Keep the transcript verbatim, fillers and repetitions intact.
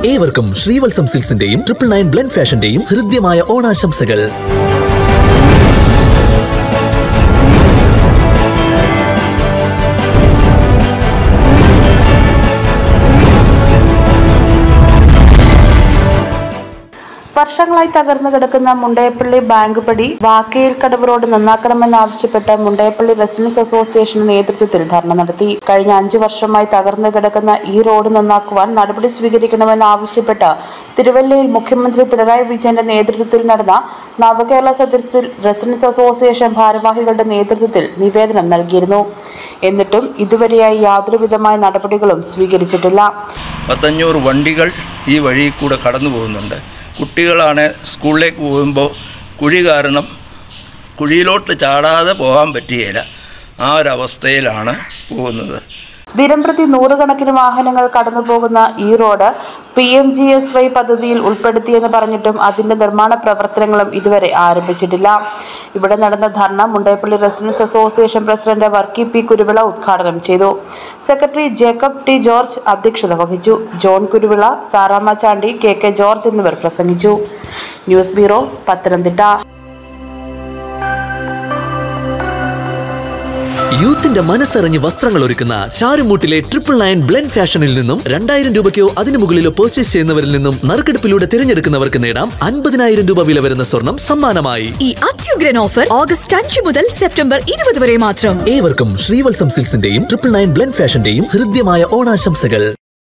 ഏവർക്കും ശ്രീവത്സം സിൽക്സിന്റെയും triple nine blend ഫാഷന്റെയും ഹൃദ്യമായ ഓണാശംസകൾ. വർഷങ്ങളായി തകർന്നു കിടക്കുന്ന മുണ്ടയപ്പള്ളി ബാങ്ക് പടി വാക്കയിൽക്കടവ് റോഡ് നന്നാക്കണമെന്നാവശ്യപ്പെട്ട് മുണ്ടയപ്പള്ളി റെസിഡൻസ് അസോസിയേഷൻ നേതൃത്വത്തിൽ ധർണ നടത്തി. കഴിഞ്ഞ അഞ്ചു വർഷമായി തകർന്നു കിടക്കുന്ന ഈ റോഡ് നന്നാക്കുവാൻ നടപടി സ്വീകരിക്കണമെന്നാവശ്യപ്പെട്ട് തിരുവല്ലയിൽ മുഖ്യമന്ത്രി പിണറായി വിജയന്റെ നേതൃത്വത്തിൽ നടന്ന നവകേരള സദസ്സിൽ റെസിഡൻസ് അസോസിയേഷൻ ഭാരവാഹികളുടെ നേതൃത്വത്തിൽ നിവേദനം നൽകിയിരുന്നു. എന്നിട്ടും ഇതുവരെയായി യാതൊരുവിധമായ നടപടികളും സ്വീകരിച്ചിട്ടില്ല. പത്തഞ്ഞൂറ് വണ്ടികൾ ഈ വഴി കൂടെ കടന്നു പോകുന്നുണ്ട്. കുട്ടികളാണ് സ്കൂളിലേക്ക് പോകുമ്പോൾ കുഴി കാരണം കുഴിയിലോട്ട് ചാടാതെ പോകാൻ പറ്റുകയില്ല. ആ ഒരവസ്ഥയിലാണ് പോകുന്നത്. ദിനംപ്രതി നൂറുകണക്കിന് വാഹനങ്ങൾ കടന്നു പോകുന്ന ഈ road P M G S Y പദ്ധതിയിൽ ഉൾപ്പെടുത്തിയെന്ന് പറഞ്ഞിട്ടും അതിന്റെ നിർമ്മാണ പ്രവർത്തനങ്ങളും ഇതുവരെ ആരംഭിച്ചിട്ടില്ല. ഇവിടെ നടന്ന ധർണ Mundayappally residence association president Varkey P Kuruvila ഉദ്ഘാടനം ചെയ്തു. സെക്രട്ടറി ജേക്കബ് ടി ജോർജ് അധ്യക്ഷത വഹിച്ചു. John Kuruvila, Saramma Chandy, K K George എന്നിവർ പ്രസംഗിച്ചു. News bureau, Pathanamthitta. യൂത്തിന്റെ മനസ്സറിഞ്ഞ് വസ്ത്രങ്ങൾ ഒരുക്കുന്ന ചാരുമൂട്ടിലെ ട്രിപ്പിൾ നയൻ ബ്ലെൻഡ് ഫാഷനിൽ നിന്നും രണ്ടായിരം രൂപയ്ക്കോ അതിനു മുകളിലോ പർച്ചേസ് ചെയ്യുന്നവരിൽ നിന്നും നറുക്കെടുപ്പിലൂടെ തിരഞ്ഞെടുക്കുന്നവർക്ക് നേടാം അൻപതിനായിരം രൂപ വില വരുന്ന സ്വർണം സമ്മാനമായി. ഈ അത്യുഗ്രൻ ഓഫർ ഓഗസ്റ്റ് അഞ്ച് മുതൽ സെപ്റ്റംബർ ഇരുപത് വരെ മാത്രം. ഏവർക്കും ശ്രീവത്സം സിൽക്സിന്റെയും ട്രിപ്പിൾ നയൻ ബ്ലെൻഡ് ഫാഷന്റെയും ഹൃദ്യമായ ഓണാശംസകൾ.